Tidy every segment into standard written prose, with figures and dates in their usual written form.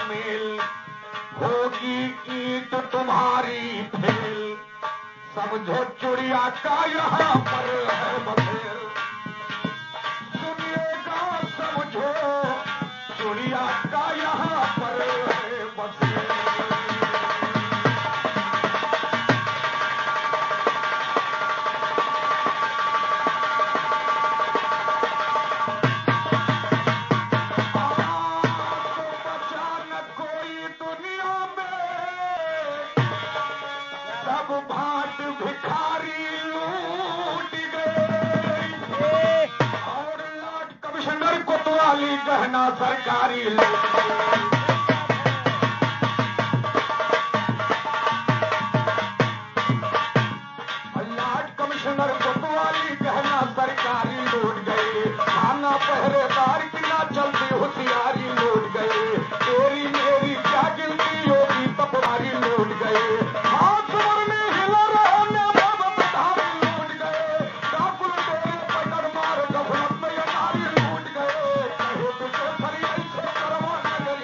शामिल, होगी ईद तुम्हारी फेल, समझो चुड़िया का यहाँ पर है बसेर। सुनिएगा समझो चुड़िया का यहाँ पर है बसेर। गहना सरकारी लाट कमिश्नर कोतवाली गहना सरकारी लूट गए, थाना पहरेदार की ना चलती होशियारी लूट गए, तेरी मेरी क्या गिनती होगी तपवारी लूट गए, हाथ में हिला रहने बधारी लूट गए, डाकुल तेरे पकड़ मार गफलत में नारी लूट गए, कहे तुझे सरी ऐसे करवा नगरी।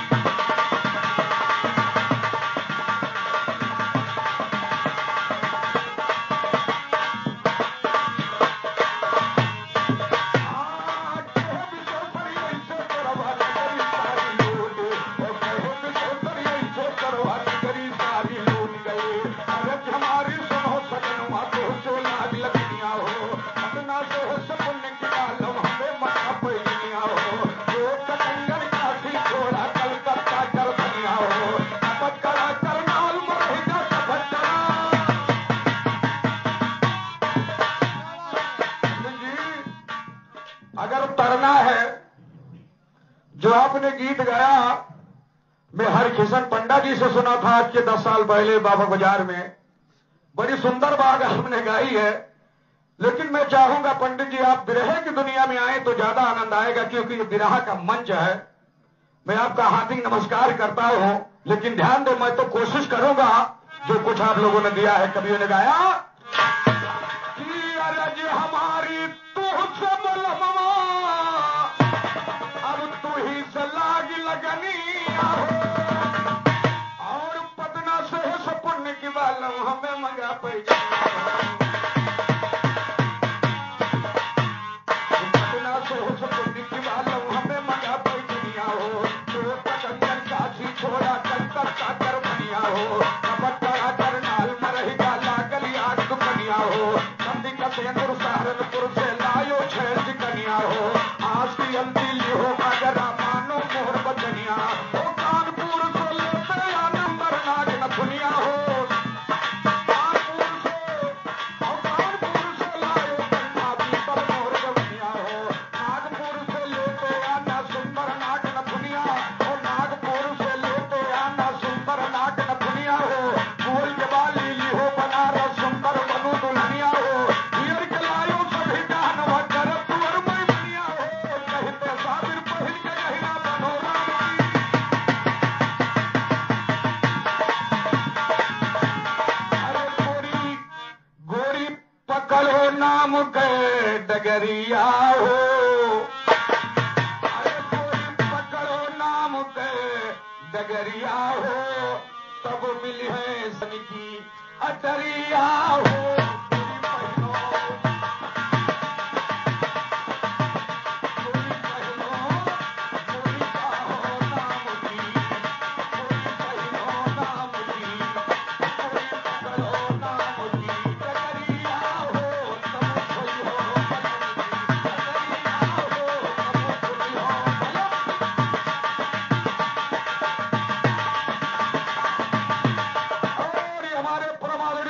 अगर तरना है जो आपने गीत गाया, मैं हरकिशन पंडा जी से सुना था आज के 10 साल पहले बाबा बाजार में, बड़ी सुंदर बात आपने गाई है, लेकिन मैं चाहूंगा पंडित जी आप विरह की दुनिया में आए तो ज्यादा आनंद आएगा, क्योंकि ये विरह का मंच है। मैं आपका हार्दिक नमस्कार करता हूं, लेकिन ध्यान दो मैं तो कोशिश करूंगा जो कुछ आप लोगों ने दिया है। कवियों ने गाया कि अरज हमारी तुझसे बलमवा, अब तू ही से लाग लगनी और पदना से पुण्य की बालम हमें मंगा पैसा, पदना से पुण्य की बालम हमें मंगा पैसा हो, तो पतंजन काशी छोड़ा कलकत्ता कर बनिया हो, कपट करा कर नाल मरहेगा लागली आग दुकनिया हो, नंदी का सेंदुर सहारनपुर से लायो छेड़ कनिया हो, आज की अंती लिहो अगर मानो मोहर बचनिया हो, कानपुर से लेते या नंबर नाग नथुनिया हो, कानपुर से लायो कन्या पीपल मोहर बचनिया हो, नागपुर से लेते या ना सुंदर नाग नथुनिया हो, नागपुर से लेते या ना सुंदर नाग नथुनिया हो, फूल के बाली लिहो बनारस सुंदर बनु दुल्हनिया हो, हियर के लायो सभी जानवर कर तुअर में दुनिया हो, कहते साबिर पहिल के गहना बनो रानी। अरे गोरी गोरी पकड़ो नाम के डगरिया हो, अरे गोरी पकड़ो नाम के डगरिया हो, तब मिली है सन की अटरिया हो, गोरी पहनो गोरी पहनो गोरी का हो नाम की, गोरी पहनो नाम की, गोरी पकड़ो नाम की डगरिया हो, तब खोई हो बलम की डगरिया हो, तब खोई हो बलम। और ये हमारे परमाणु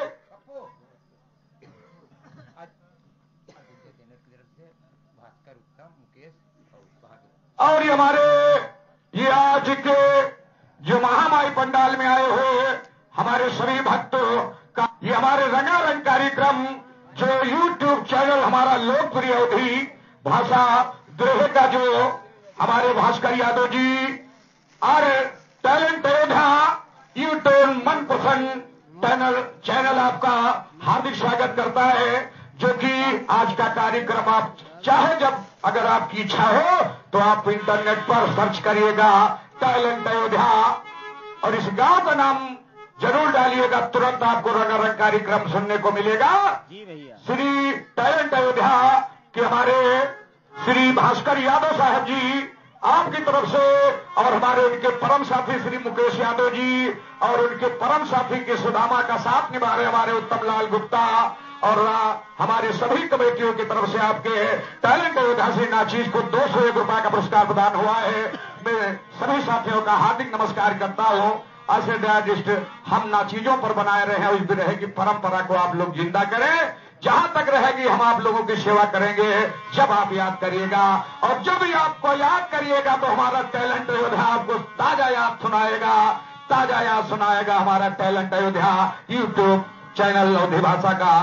और ये हमारे ये आज के जो महामाई पंडाल में आए हुए हमारे सभी भक्तों का ये हमारे रंगारंग कार्यक्रम जो YouTube चैनल हमारा लोकप्रिय अवधि भाषा द्रोह का जो हमारे भास्कर यादव जी और टैलेंट योद्धा यूट्यूब मनपसंद चैनल आपका हार्दिक स्वागत करता है, जो कि आज का कार्यक्रम आप चाहे जब अगर आपकी इच्छा हो तो आप इंटरनेट पर सर्च करिएगा टैलेंट अयोध्या, और इस गांव का नाम जरूर डालिएगा, तुरंत आपको रंगारंग कार्यक्रम सुनने को मिलेगा। जी भैया। श्री टैलेंट अयोध्या के हमारे श्री भास्कर यादव साहब जी आपकी तरफ से, और हमारे उनके परम साथी श्री मुकेश यादव जी और उनके परम साथी के सुदामा का साथ निभा रहे हमारे उत्तम लाल गुप्ता, और हमारे सभी कमेटियों की तरफ से आपके टैलेंट अयोध्या से नाचीज को 201 रुपए का पुरस्कार प्रदान हुआ है। मैं सभी साथियों का हार्दिक नमस्कार करता हूं। ऐसे डायजिस्ट हम नाचीजों पर बनाए रहे हैं, उस भी रहेगी परंपरा को आप लोग जिंदा करें। जहां तक रहेगी हम आप लोगों की सेवा करेंगे, जब आप याद करिएगा, और जब भी आपको याद करिएगा तो हमारा टैलेंट अयोध्या आपको ताजा याद सुनाएगा, ताजा याद सुनाएगा हमारा talent Ayodhya YouTube channel Awadhi भाषा का।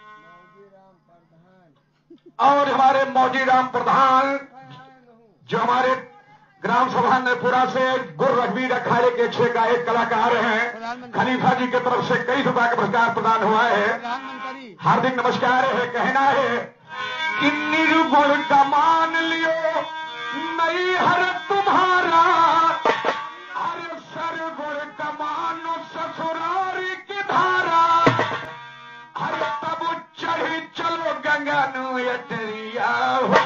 और हमारे मौजीराम प्रधान जो हमारे ग्राम सभा नेपुरा से गुर रघुवीर अखाड़े के 6 गायक कलाकार हैं, खलीफा जी की तरफ से कई रुपए का पुरस्कार प्रदान हुआ है। हार्दिक नमस्कार है। कहना है कि निर्गुण का मान लियो नहीं हर तुम्हारा, हर सरगुण का मानो ससुरारी की धारा, हर तब चढ़ी चलो गंगा नु अटरिया हो,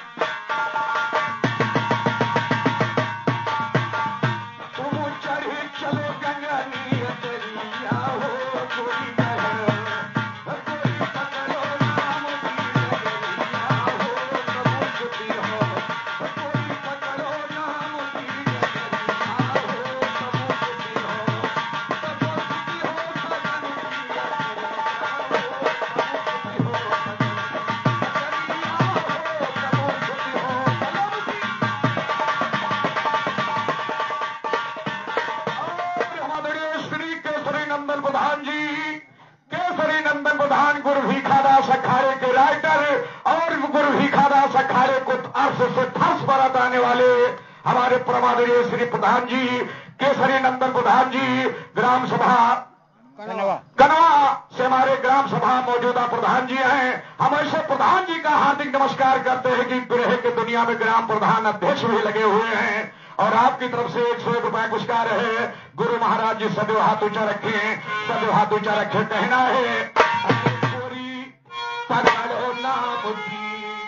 हमारे परमादरणीय श्री प्रधान जी केसरी नंदन प्रधान जी ग्राम सभा कनवा से हमारे ग्राम सभा मौजूदा प्रधान जी हैं। हम ऐसे प्रधान जी का हार्दिक नमस्कार करते हैं कि बिरहे के दुनिया में ग्राम प्रधान अध्यक्ष भी लगे हुए हैं, और आपकी तरफ से 101 रुपए पुरस्कार है। गुरु महाराज जी सदैव हाथ ऊंचा रखें, सदैव हाथ ऊंचा रखें। कहना है पकड़ो नाम की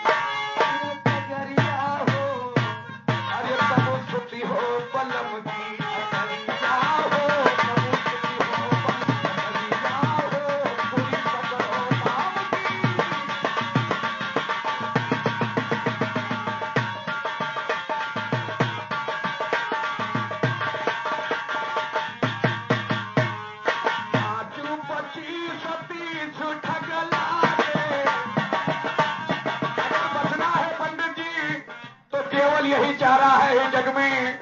यही चारा है इस जग में,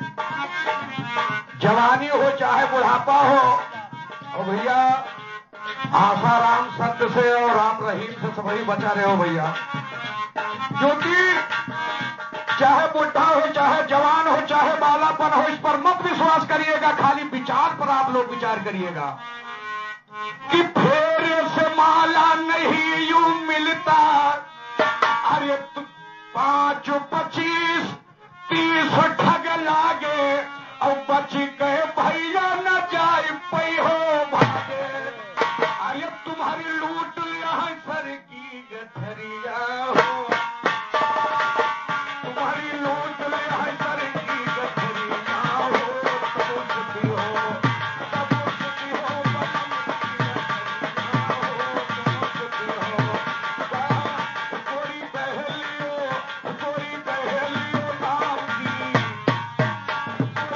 जवानी हो चाहे बुढ़ापा हो, और भैया आसाराम संत से और राम रहीम से सभी बचा रहे हो भैया, क्योंकि चाहे बुढ़ा हो चाहे जवान हो चाहे बालापन हो, इस पर मत विश्वास करिएगा, खाली विचार पर आप लोग विचार करिएगा कि फेरे से माला नहीं यूं मिलता, अरे 5, 25, 30 ठग लागे और बची गए भैया न जाए पई हो भागे, अरे तुम्हारी लूट लिया है सर की गठरिया हो, तुम्हारी लूट लिया है सर की गठरिया हो, तब सुखी हो, तब सुखी हो, कोई बहलियो नाम की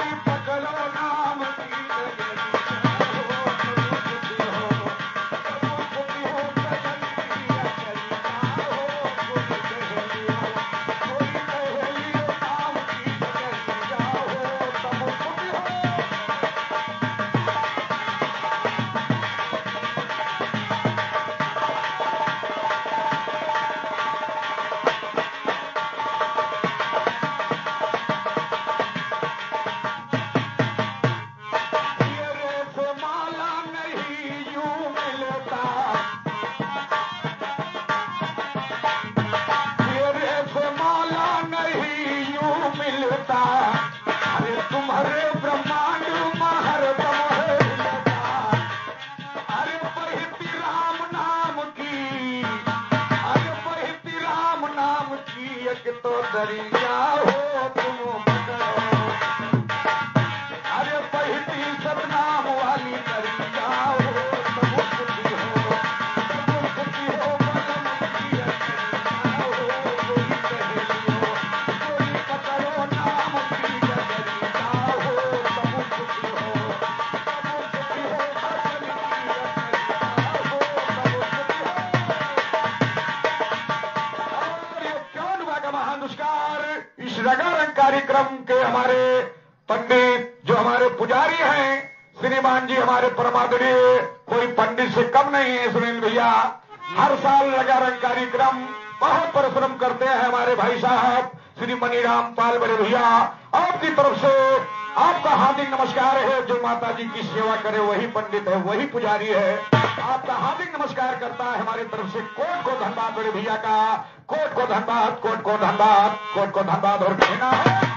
हमारे पंडित जो हमारे पुजारी हैं श्रीमान जी, हमारे परमादरणीय, कोई पंडित से कम नहीं है सुनील भैया। हर साल लगातार कार्यक्रम बहुत परिश्रम करते हैं हमारे भाई साहब श्री मनीराम पाल बड़े भैया। आपकी तरफ से आपका हार्दिक नमस्कार है। जो माता जी की सेवा करे वही पंडित है, वही पुजारी है। आपका हार्दिक नमस्कार करता है हमारी तरफ से। कोट को धन्यवाद बड़े भैया का, कोट को धन्यवाद, कोट को धन्यवाद, कोट को धन्यवाद। और कहना है